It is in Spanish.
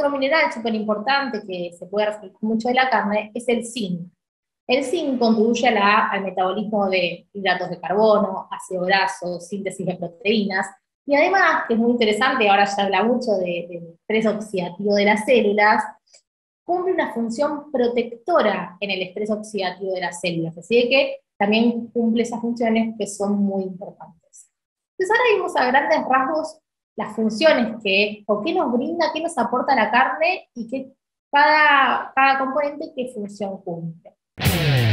Otro mineral súper importante que se puede referir mucho de la carne es el zinc. El zinc contribuye al metabolismo de hidratos de carbono, ácido graso, síntesis de proteínas, y además, que es muy interesante, ahora se habla mucho del estrés oxidativo de las células, cumple una función protectora en el estrés oxidativo de las células, así que también cumple esas funciones que son muy importantes. Entonces ahora vimos a grandes rasgos las funciones o qué nos brinda, qué nos aporta la carne y cada componente qué función cumple.